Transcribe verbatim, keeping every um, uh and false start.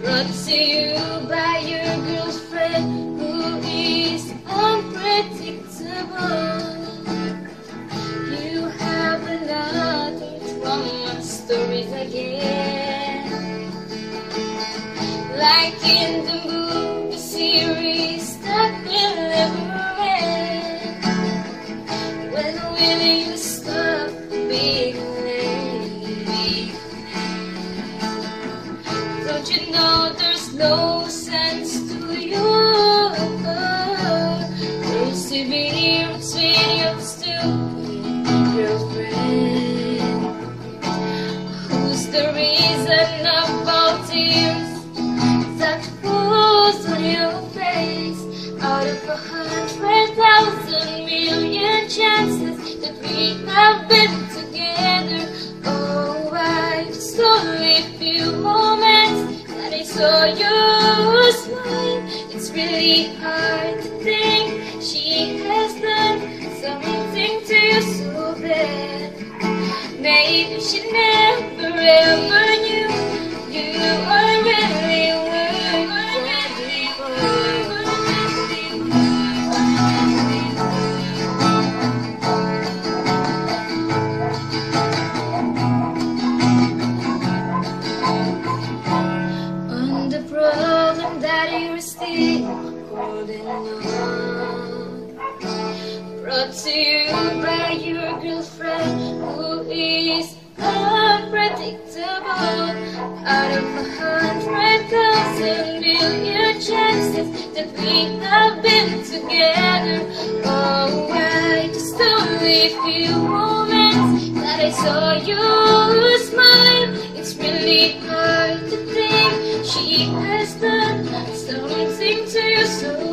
brought to you by your girlfriend who is unpredictable. You have another drama stories again, like in the movie series that will never end. When will you stop being late? Don't you know there's no sense to you persevere between your stupid girlfriend? Who's the reason about tears that falls on your face? Out of a hundred thousand million chances that we have been together, oh, I just only a few moments that I saw you smile. It's really hard to think she has done something to you so bad. Maybe she never ever knew you are really worth fighting for. On the problem that you're still holding on, brought to you by your girlfriend who is unpredictable. Out of a hundred thousand million chances that we have been together, oh, I just only a few moments that I saw you smile. It's really hard to think she has done something to you so